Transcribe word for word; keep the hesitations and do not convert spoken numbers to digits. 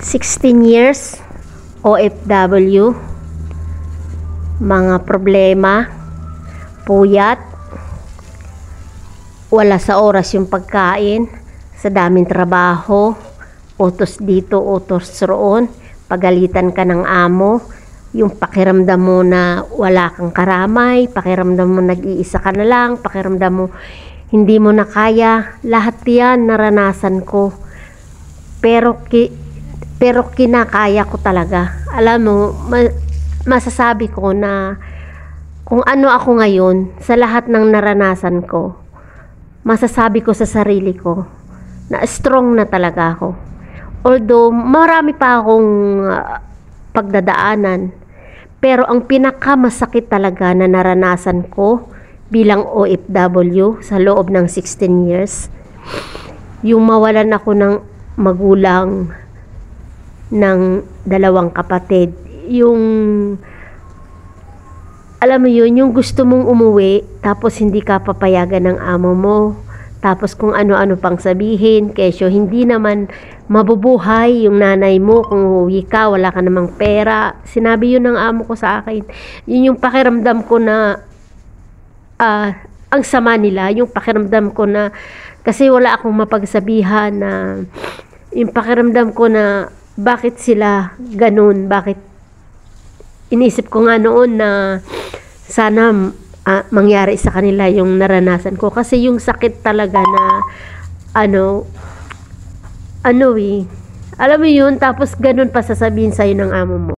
sixteen years, O F W, mga problema, puyat, wala sa oras yung pagkain, sa daming trabaho, utos dito, utos roon, pagalitan ka ng amo, yung pakiramdam mo na wala kang karamay, pakiramdam mo nag-iisa ka na lang, pakiramdam mo hindi mo na kaya, lahat yan naranasan ko. Pero ki, pero kinakaya ko talaga. Alam mo, ma, masasabi ko na kung ano ako ngayon sa lahat ng naranasan ko, masasabi ko sa sarili ko na strong na talaga ako. Although marami pa akong uh, pagdadaanan, pero ang pinakamasakit talaga na naranasan ko bilang O F W sa loob ng sixteen years, yung mawalan ako ng magulang, ng dalawang kapatid, yung alam mo yun, yung gusto mong umuwi tapos hindi ka papayagan ng amo mo, tapos kung ano-ano pang sabihin, kesyo hindi naman mabubuhay yung nanay mo kung uwi ka, wala ka namang pera. Sinabi yun ng amo ko sa akin. Yun yung pakiramdam ko na Uh, ang sama nila, yung pakiramdam ko na, kasi wala akong mapagsabihan, na yung pakiramdam ko na bakit sila ganun, bakit inisip ko nga noon na sana uh, mangyari sa kanila yung naranasan ko, kasi yung sakit talaga na ano ano eh, alam mo yun, tapos ganun pa sasabihin sa'yo ng amo mo.